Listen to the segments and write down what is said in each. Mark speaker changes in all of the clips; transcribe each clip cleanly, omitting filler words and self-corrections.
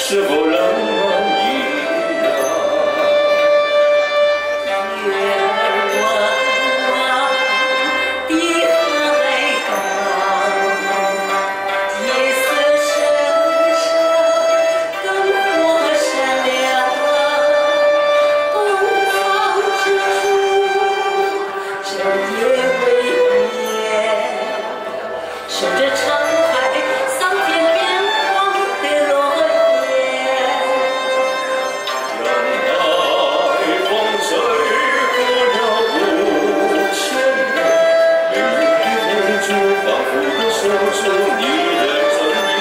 Speaker 1: 是否仍然一样？
Speaker 2: 月弯弯的海港，夜色深深，灯火闪亮。东方之珠，整夜未眠，守着长海桑田变黄的落叶。
Speaker 1: 让海风吹过了5000年，每一滴泪珠仿佛都守住你的尊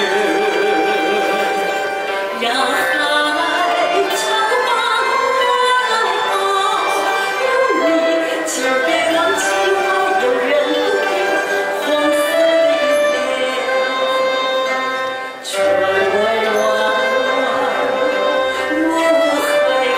Speaker 1: 严。
Speaker 2: 让海潮把我来抱，有你，请别忘记我，永远不变黄色的脸。船儿弯弯入海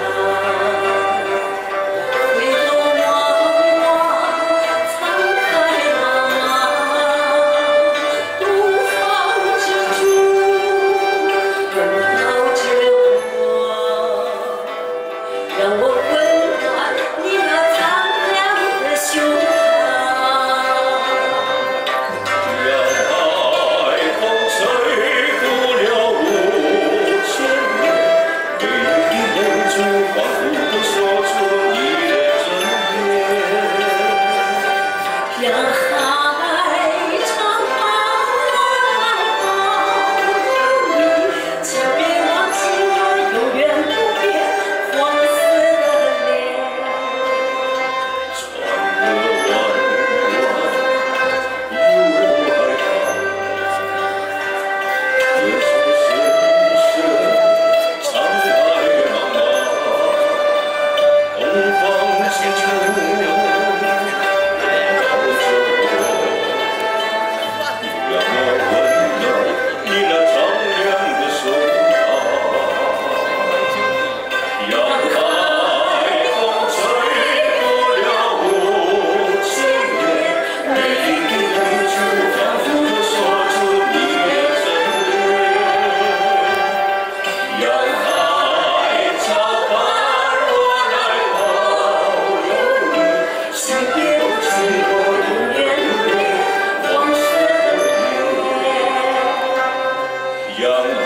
Speaker 2: 港，回头望望沧海茫茫，东方之珠拥抱着我，让我温暖你那苍凉的胸膛。
Speaker 1: 让海风吹过了5000年，每一滴泪珠仿佛都说出你的尊严。
Speaker 2: 让海潮把我来抱，有你，请别忘记我，永远不变黄色的脸。
Speaker 1: 船儿弯弯入海港，夜色深深，沧海茫茫，东方之珠拥抱着我，让我温暖你那苍凉的胸膛。让海风吹过了5000年，每一滴泪珠仿佛都说出你的尊严。让海潮把我来抱，有你，
Speaker 2: 请别忘记我，永远不变黄色的脸。
Speaker 1: 让